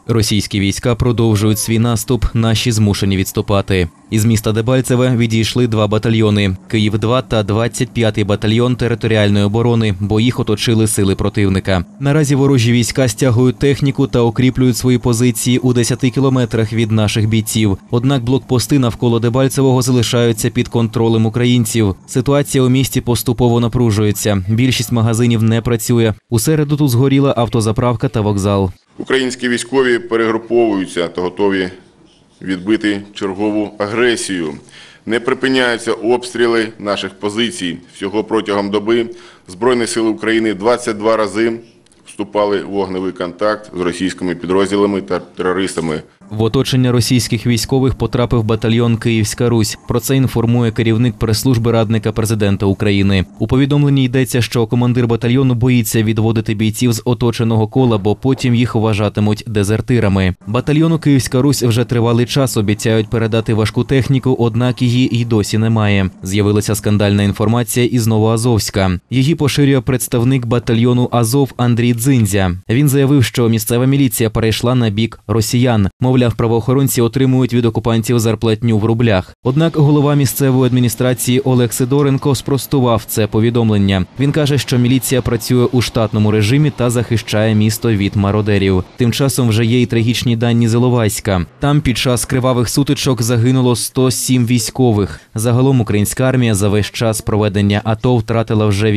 Російські війська продовжують свій наступ, наші змушені відступати. Із міста Дебальцеве відійшли 2 батальйони – Київ-2 та 25-й батальйон територіальної оборони, бо їх оточили сили противника. Наразі ворожі війська стягують техніку та укріплюють свої позиції у 10 кілометрах від наших бійців. Однак блокпости навколо Дебальцевого залишаються під контролем українців. Ситуація у місті поступово напружується. Більшість магазинів не працює. У середу тут згоріла автозаправка та вокзал. Українські військові перегруповуються та готові відбити чергову агресію. Не припиняються обстріли наших позицій. Всього протягом доби Збройні сили України 22 рази вступали в вогневий контакт з російськими підрозділами та терористами. В оточення російських військових потрапив батальйон «Київська Русь». Про це інформує керівник прес-служби радника президента України. У повідомленні йдеться, що командир батальйону боїться відводити бійців з оточеного кола, бо потім їх вважатимуть дезертирами. Батальйону «Київська Русь» вже тривалий час обіцяють передати важку техніку, однак її й досі немає. З'явилася скандальна інформація із Новоазовська. Її поширює представник батальйону «Азов» Андрій Дзиндзя. Він заявив, що місцева міліція перейшла на бік росіян. Мовляв, правоохоронці отримують від окупантів зарплатню в рублях. Однак голова місцевої адміністрації Олег Сидоренко спростував це повідомлення. Він каже, що міліція працює у штатному режимі та захищає місто від мародерів. Тим часом вже є й трагічні дані з Іловайська. Там під час кривавих сутичок загинуло 107 військових. Загалом українська армія за весь час проведення АТО втратила вже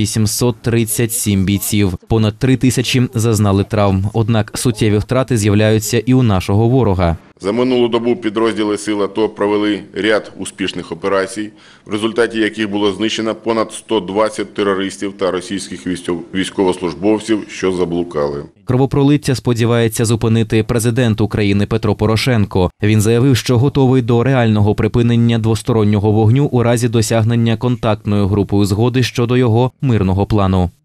837 бійців. Понад 3000 зазнали травм. Однак суттєві втрати з'являються і у нашого ворога. За минулу добу підрозділи сил АТО провели ряд успішних операцій, в результаті яких було знищено понад 120 терористів та російських військовослужбовців, що заблукали. Кровопролиття сподівається зупинити президент України Петро Порошенко. Він заявив, що готовий до реального припинення двостороннього вогню у разі досягнення контактною групою згоди щодо його мирного плану.